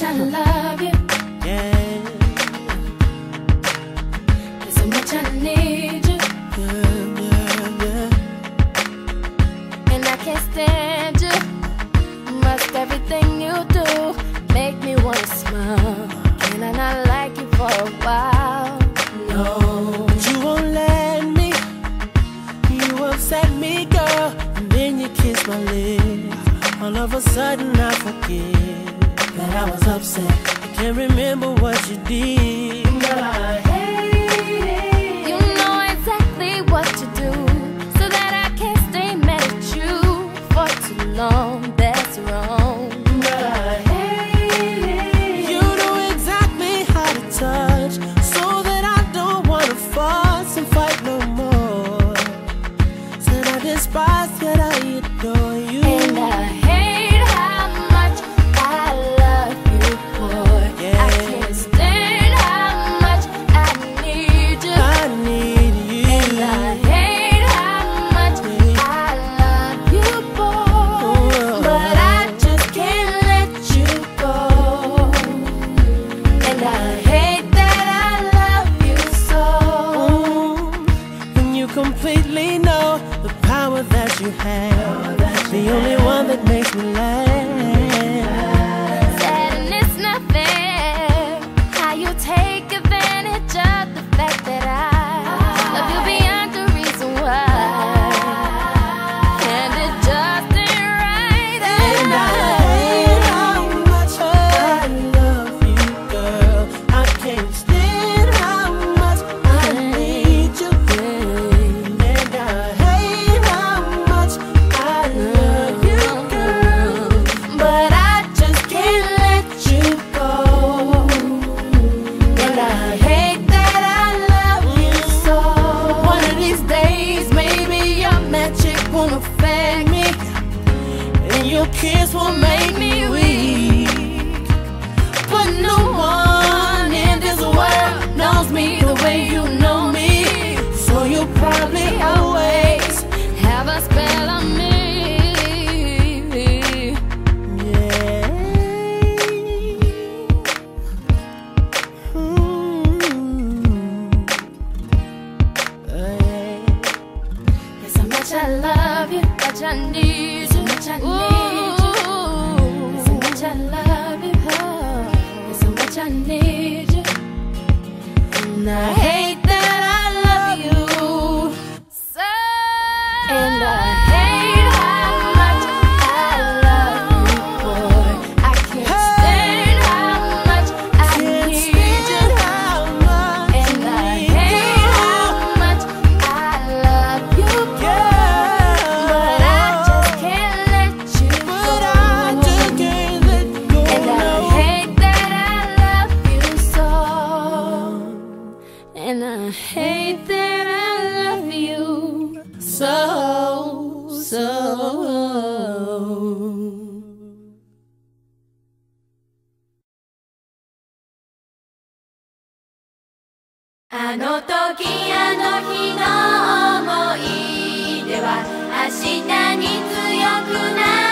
I love you. Yeah. There's so much I need you. Yeah, yeah, yeah. And I can't stand you. Must everything you do make me wanna smile. Can I not like you for a while? No. But you won't let me. You upset me, girl. And then you kiss my lips. All of a sudden I forget that I was upset. I can't remember what you did. Girl, I hate it. You know exactly what to do, so that I can't stay mad at you for too long. That's wrong. Girl, I hate it. You know exactly how to touch, so that I don't wanna fuss and fight no more. Said I despise, yet I adore you. And I hate how much I love you, boy. Yeah. I can't stand how much I need you. I need you. And I hate how much I love you, boy. But I just can't let you go. And I hate that I love you so. And you completely know the power that you have. The only one that makes me laugh. Sad and it's not fair how you take advantage of the fact that I love you beyond the reason why. And it just ain't right. And I hate how much I love you, girl. I can't stand how much I need you. And I hate how much I love you, girl. But I just can't let you go. And I hate that I love you so. One of these days, maybe your magic won't affect me, And your kiss will make me weak. but no one in this world knows me the way you know me. So you'll probably always, Have a spell on me. yeah. There's so much I love you, much I need you, much I need you. There's so much I love you, there's so much I need you. And I hate that I love you so. And I hate how much I love you, boy. I can't stand how much I need you. And I hate how much I love you, boy. But I just can't let you go. And I hate that I love you so. And I hate that I love you so, so. あの時あの日の思い出は明日に強くなる